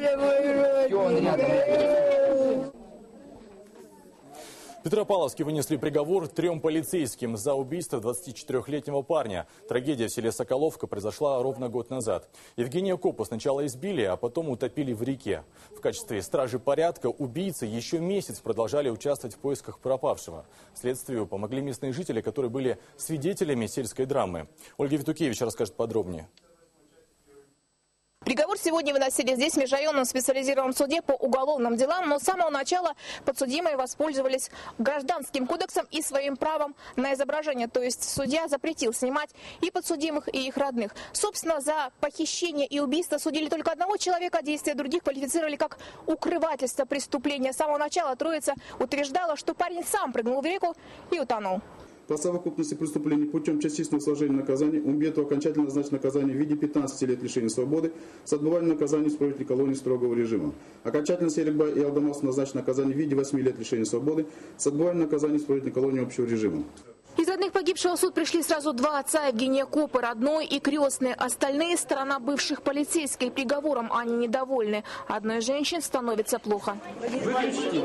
В Петропавловске вынесли приговор 3 полицейским за убийство 24-летнего парня. Трагедия в селе Соколовка произошла ровно год назад. Евгения Копа сначала избили, а потом утопили в реке. В качестве стражи порядка убийцы еще месяц продолжали участвовать в поисках пропавшего. Следствию помогли местные жители, которые были свидетелями сельской драмы. Ольга Витукевич расскажет подробнее. Приговор сегодня выносили здесь, в межрайонном специализированном суде по уголовным делам, но с самого начала подсудимые воспользовались гражданским кодексом и своим правом на изображение. То есть судья запретил снимать и подсудимых, и их родных. Собственно, за похищение и убийство судили только одного человека, действия других квалифицировали как укрывательство преступления. С самого начала троица утверждала, что парень сам прыгнул в реку и утонул. По совокупности преступлений путем частичного сложения наказания Умбету окончательно назначено наказание в виде 15 лет лишения свободы с отбыванием наказания в исправительной колонии строгого режима. Окончательно Серикбай и Алдамасу назначено наказание в виде 8 лет лишения свободы с отбыванием наказания в исправительной колонии общего режима. Из родных погибшего в суд пришли сразу 2 отца: Евгения Копы, родной и крестный. Остальные — сторона бывших полицейских. Приговором они недовольны. Одной из женщин становится плохо. Выключите.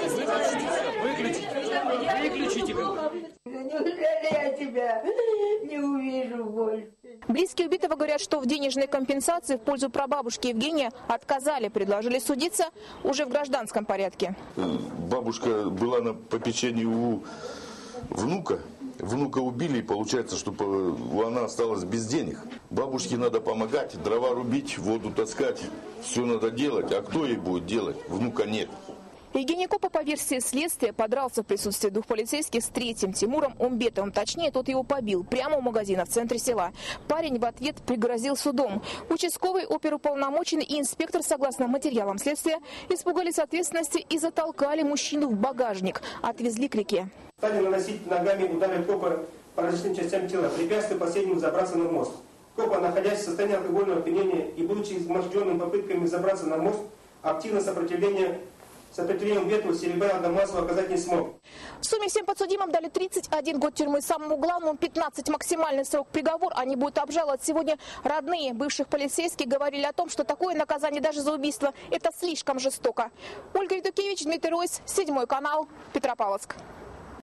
Неужели я тебя не увижу больше? Близкие убитого говорят, что в денежной компенсации в пользу прабабушки Евгения отказали. Предложили судиться уже в гражданском порядке. Бабушка была на попечении у внука. Внука убили, и получается, что она осталась без денег. Бабушке надо помогать, дрова рубить, воду таскать. Все надо делать. А кто ей будет делать? Внука нет. Евгений Копа, по версии следствия, подрался в присутствии 2 полицейских с 3-м Тимуром Умбетовым. Точнее, тот его побил прямо у магазина в центре села. Парень в ответ пригрозил судом. Участковый, оперуполномоченный и инспектор, согласно материалам следствия, испугались ответственности и затолкали мужчину в багажник. Отвезли к реке. Стали наносить ногами удары Копа по различным частям тела, препятствуя последнему забраться на мост. Копа, находясь в состоянии алкогольного опьянения и будучи изможденным попытками забраться на мост, активно сопротивлением Умбету Серикбай Алдамасу оказать не смог. В сумме всем подсудимым дали 31 год тюрьмы. Самому главному 15 максимальный срок. Приговор они будут обжаловать. Сегодня родные бывших полицейских говорили о том, что такое наказание даже за убийство — это слишком жестоко. Ольга Витукевич, Дмитрий Ройс, 7 канал, Петропавловск.